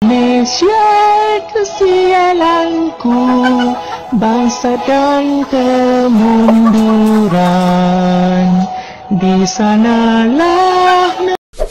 Indonesia kesialanku, bangsa dan kemunduran, di sanalah.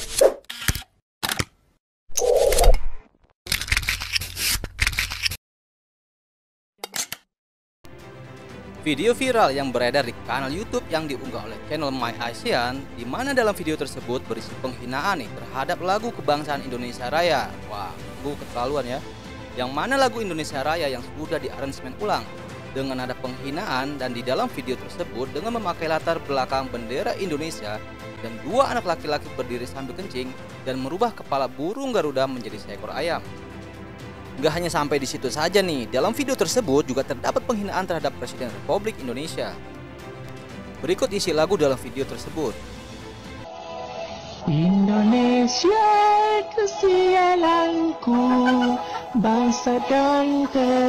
Video viral yang beredar di kanal YouTube yang diunggah oleh channel My ASEAN, di mana dalam video tersebut berisi penghinaan nih terhadap lagu kebangsaan Indonesia Raya. Wah, itu keterlaluan ya. Yang mana lagu Indonesia Raya yang sudah diaransemen ulang dengan nada penghinaan, dan di dalam video tersebut dengan memakai latar belakang bendera Indonesia dan dua anak laki-laki berdiri sambil kencing dan merubah kepala burung Garuda menjadi seekor ayam. Gak hanya sampai di situ saja nih, dalam video tersebut juga terdapat penghinaan terhadap Presiden Republik Indonesia. Berikut isi lagu dalam video tersebut. Indonesia kesialanku, bangsa dan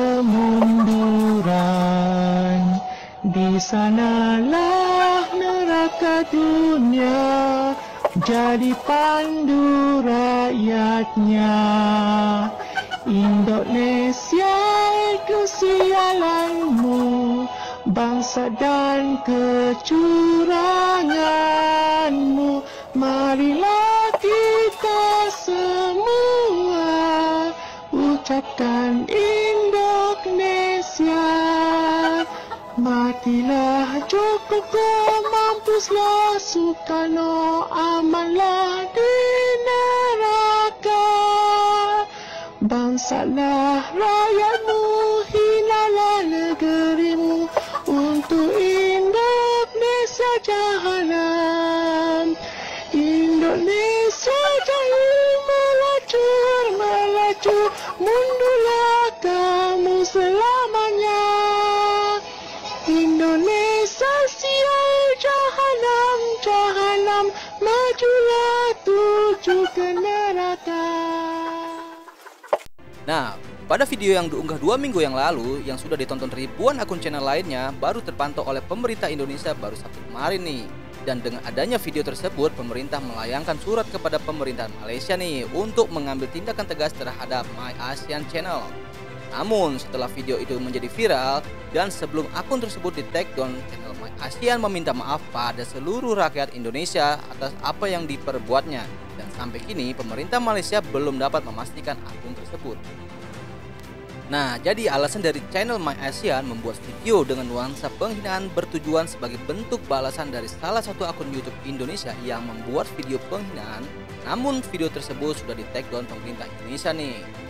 kemunduran, di sanalah neraka dunia, jadi pandu rakyatnya. Indonesia kesialanmu, bangsa dan kecuranganmu. Marilah kita semua ucapkan Indonesia. Matilah Joko, mampuslah Soekarno, amanlah di neraka. Bangsalah rakyatmu, hinalah negerimu, untuk Indonesia jahanam. Indonesia jangan melacur, melacur, mundurlah kamu selamanya. Indonesia sial, jahanam, jahanam, majulah tuju ke neraka. Nah, pada video yang diunggah 2 minggu yang lalu, yang sudah ditonton ribuan akun channel lainnya, baru terpantau oleh pemerintah Indonesia baru Sabtu kemarin nih. Dan dengan adanya video tersebut, pemerintah melayangkan surat kepada pemerintahan Malaysia nih untuk mengambil tindakan tegas terhadap My ASEAN Channel. Namun setelah video itu menjadi viral dan sebelum akun tersebut di take down, channel My ASEAN meminta maaf pada seluruh rakyat Indonesia atas apa yang diperbuatnya. Dan sampai kini pemerintah Malaysia belum dapat memastikan akun tersebut. Nah, jadi alasan dari channel My ASEAN membuat video dengan nuansa penghinaan bertujuan sebagai bentuk balasan dari salah satu akun YouTube Indonesia yang membuat video penghinaan. Namun video tersebut sudah di take down pemerintah Indonesia nih.